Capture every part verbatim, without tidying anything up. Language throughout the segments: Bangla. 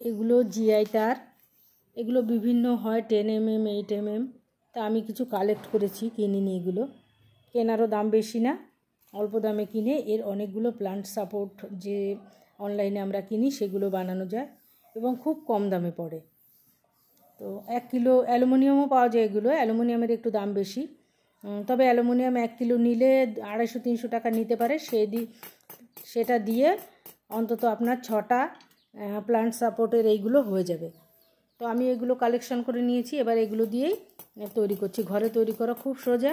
এগুলো জিআই তার, এগুলো বিভিন্ন হয় ten M M eight M M. তা আমি কিছু কালেক্ট করেছি, কিনিনি। এগুলো কেনারও দাম বেশি না, অল্প দামে কিনে এর অনেকগুলো প্লান্ট সাপোর্ট যে অনলাইনে আমরা কিনি সেগুলো বানানো যায় এবং খুব কম দামে পড়ে। তো এক কিলো অ্যালুমিনিয়ামও পাওয়া যায়। এগুলো অ্যালুমিনিয়ামের একটু দাম বেশি, তবে অ্যালুমিনিয়াম এক কিলো নিলে আড়াইশো তিনশো টাকা নিতে পারে। সেই দি সেটা দিয়ে অন্তত আপনার ছটা প্লান্ট সাপোর্টের এইগুলো হয়ে যাবে। তো আমি এগুলো কালেকশন করে নিয়েছি, এবার এগুলো দিয়েই তৈরি করছি। ঘরে তৈরি করা খুব সোজা।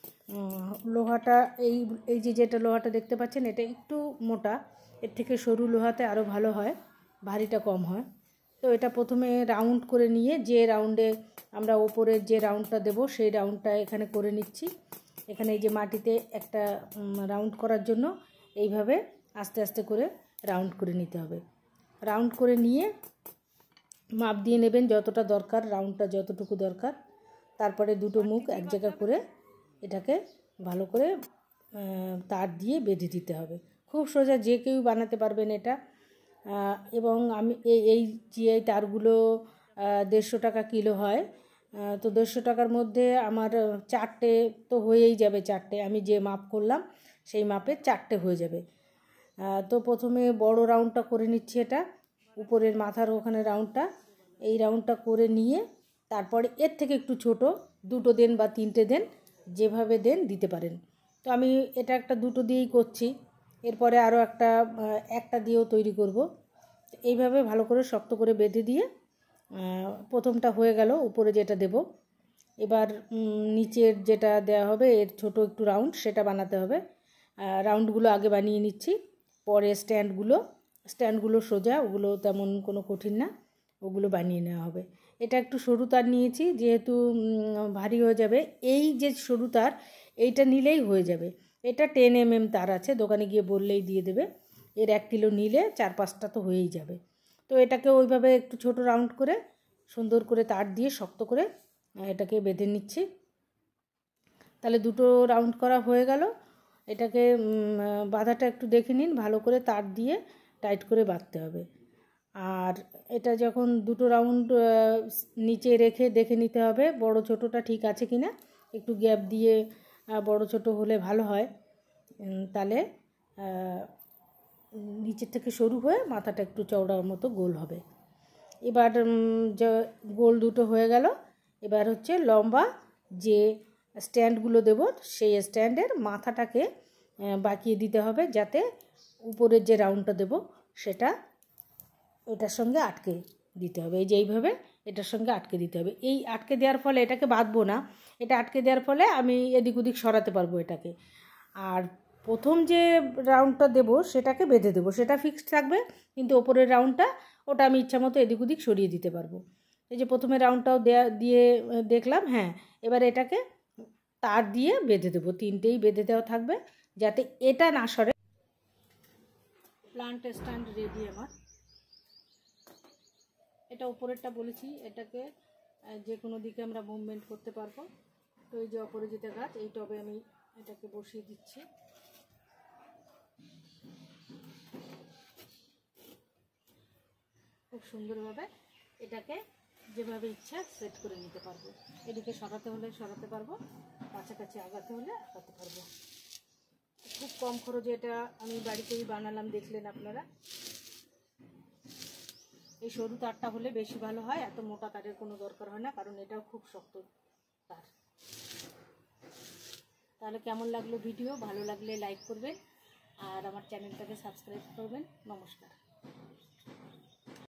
লোহাটা এই এই যে যেটা লোহাটা দেখতে পাচ্ছেন এটা একটু মোটা, এর থেকে সরু লোহাতে আরও ভালো হয়, ভারীটা কম হয়। তো এটা প্রথমে রাউন্ড করে নিয়ে যে রাউন্ডে আমরা ওপরের যে রাউন্ডটা দেব সেই রাউন্ডটা এখানে করে নিচ্ছি। এখানে এই যে মাটিতে একটা রাউন্ড করার জন্য এইভাবে আস্তে আস্তে করে রাউন্ড করে নিতে হবে। রাউন্ড করে নিয়ে মাপ দিয়ে নেবেন যতটা দরকার, রাউন্ডটা যতটুকু দরকার। তারপরে দুটো মুখ এক জায়গা করে এটাকে ভালো করে তার দিয়ে বেঁধে দিতে হবে। খুব সোজা, যে কেউ বানাতে পারবেন এটা। এবং আমি এই এই জিআই তারগুলো দেড়শো টাকা কিলো হয়। তো দেড়শো টাকার মধ্যে আমার চারটে তো হয়েই যাবে। চারটে আমি যে মাপ করলাম সেই মাপে চারটে হয়ে যাবে। তো প্রথমে বড় রাউন্ডটা করে নিচ্ছি, এটা উপরের মাথার ওখানে রাউন্ডটা, এই রাউন্ডটা করে নিয়ে তারপরে এর থেকে একটু ছোট দুটো দেন বা তিনটে দেন, যেভাবে দেন দিতে পারেন। তো আমি এটা একটা দুটো দিয়েই করছি, এরপরে আরও একটা একটা দিয়েও তৈরি করব। এইভাবে ভালো করে শক্ত করে বেঁধে দিয়ে প্রথমটা হয়ে গেল, উপরে যেটা দেব। এবার নিচের যেটা দেওয়া হবে এর ছোট একটু রাউন্ড, সেটা বানাতে হবে। রাউন্ডগুলো আগে বানিয়ে নিচ্ছি, পরে স্ট্যান্ডগুলো স্ট্যান্ডগুলো সোজা, ওগুলো তেমন কোনো কঠিন না, ওগুলো বানিয়ে নেওয়া হবে। এটা একটু সরু তার নিয়েছি যেহেতু ভারী হয়ে যাবে। এই যে সরু তার এইটা নিলেই হয়ে যাবে। এটা টেন এম এম তার আছে, দোকানে গিয়ে বললেই দিয়ে দেবে। এর এক কিলো নিলে চার পাঁচটা তো হয়েই যাবে। তো এটাকে ওইভাবে একটু ছোট রাউন্ড করে সুন্দর করে তার দিয়ে শক্ত করে এটাকে বেঁধে নিচ্ছি। তাহলে দুটো রাউন্ড করা হয়ে গেল। এটাকে বাঁধাটা একটু দেখে নিন, ভালো করে তার দিয়ে টাইট করে বাঁধতে হবে। আর এটা যখন দুটো রাউন্ড নিচে রেখে দেখে নিতে হবে বড় ছোটোটা ঠিক আছে কি না। একটু গ্যাপ দিয়ে বড় ছোট হলে ভালো হয়, তাহলে নিচের থেকে সরু হয়ে মাথাটা একটু চওড়ার মতো গোল হবে। এবার যে গোল দুটো হয়ে গেল, এবার হচ্ছে লম্বা যে স্ট্যান্ডগুলো দেব সেই স্ট্যান্ডের মাথাটাকে বাঁকিয়ে দিতে হবে, যাতে উপরের যে রাউন্ডটা দেব সেটা এটার সঙ্গে আটকে দিতে হবে। এই যে এইভাবে এটার সঙ্গে আটকে দিতে হবে। এই আটকে দেওয়ার ফলে এটাকে বাঁধবো না, এটা আটকে দেওয়ার ফলে আমি এদিক ওদিক সরাতে পারবো এটাকে। আর প্রথম যে রাউন্ডটা দেব সেটাকে বেঁধে দেবো, সেটা ফিক্সড থাকবে, কিন্তু ওপরের রাউন্ডটা ওটা আমি ইচ্ছা মতো এদিক ওদিক সরিয়ে দিতে পারবো। এই যে প্রথমে রাউন্ডটাও দেয়া দিয়ে দেখলাম, হ্যাঁ। এবার এটাকে তার দিয়ে বেঁধে দেবো, তিনটেই বেঁধে দেওয়া থাকবে যাতে এটা না সরে। প্লান্ট স্ট্যান্ড রেডি আমার। এটা উপরেরটা বলেছি, এটাকে যে কোনো দিকে আমরা মুভমেন্ট করতে পারবো। তো এই যে অপরাজিতা গাছ, এই টবে আমি এটাকে বসিয়ে দিচ্ছি। খুব সুন্দরভাবে এটাকে যেভাবে ইচ্ছা সেট করে নিতে পারবো। এদিকে সরাতে হলে সরাতে পারবো, কাছাকাছি আগাতে হলে আগাতে পারবো। খুব কম খরচে এটা আমি বাড়িতেই বানালাম, দেখলেন আপনারা। এই সরু তারটা হলে বেশি ভালো হয়, এত মোটা তারের কোনো দরকার হয় না, কারণ এটাও খুব শক্ত তার। তাহলে কেমন লাগলো ভিডিও? ভালো লাগলে লাইক করবেন আর আমার চ্যানেলটাকে সাবস্ক্রাইব করবেন। নমস্কার।